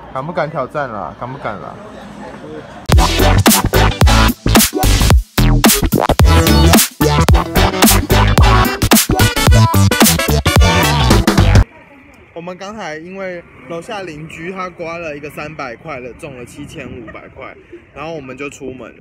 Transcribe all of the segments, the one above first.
敢不敢挑战啦？敢不敢啦？我们刚才因为楼下邻居他刮了一个300块的，中了7500块，然后我们就出门。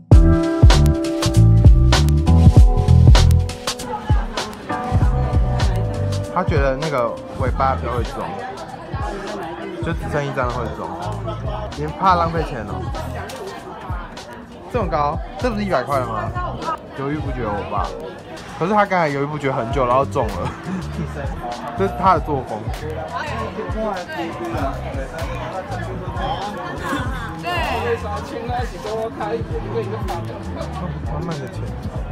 他觉得那个尾巴比较会中，就只剩一张会中。你怕浪费钱哦？这么高，这不是100块吗？犹豫不决我爸，可是他刚才犹豫不决很久，然后中了，这是他的作风。满满的钱。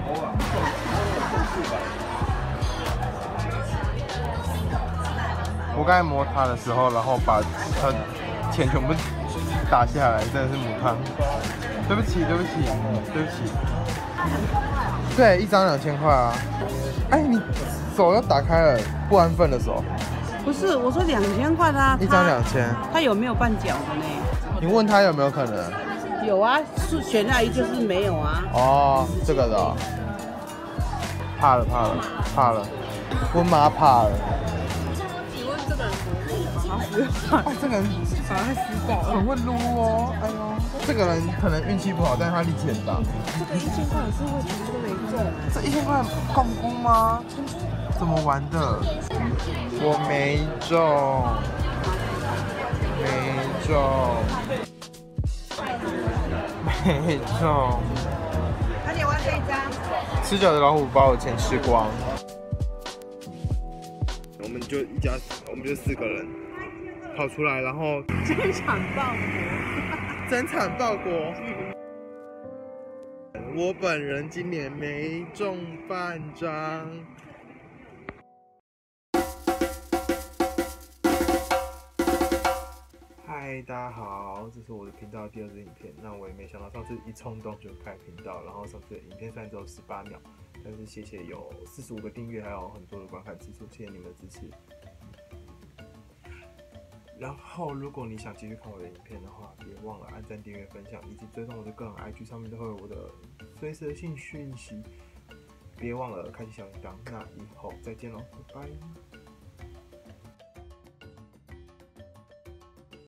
我刚才摸它的时候，然后把它钱全部打下来，真的是母汤。对不起，对不起，对不起。对，一张2000块啊！哎，你手要打开了，不安分的手。 不是，我说2000块的啊， 一张2000。他有没有绊脚的呢？ 你问他有没有可能？ 有啊，选那一就是没有啊。 哦，这个的、哦。怕了，怕了，怕了，我妈怕了。 请问这个人多？ 这个人好像死掉，很会撸哦。哎呦，这个人可能运气不好，但是他力气很大。 这个1000块也是会全部都没中。 这1000块共估吗？怎么玩的？我没中，没中，没中。 而且玩这一张。 吃酒的老虎把我钱吃光。我们就4个人跑出来，然后真惨报国， 真惨报国。我本人今年没中半张。嗨，大家好，这是我的频道第2支影片。那我也没想到上次一冲动就开频道，然后上次的影片虽然只有18秒，但是谢谢有45个订阅，还有很多的观看次数，谢谢你们的支持。然后，如果你想继续看我的影片的话，别忘了按赞、订阅、分享，以及追踪我的个人 IG， 上面都会有我的随时性讯息。别忘了开启小铃铛。那以后再见喽，拜拜。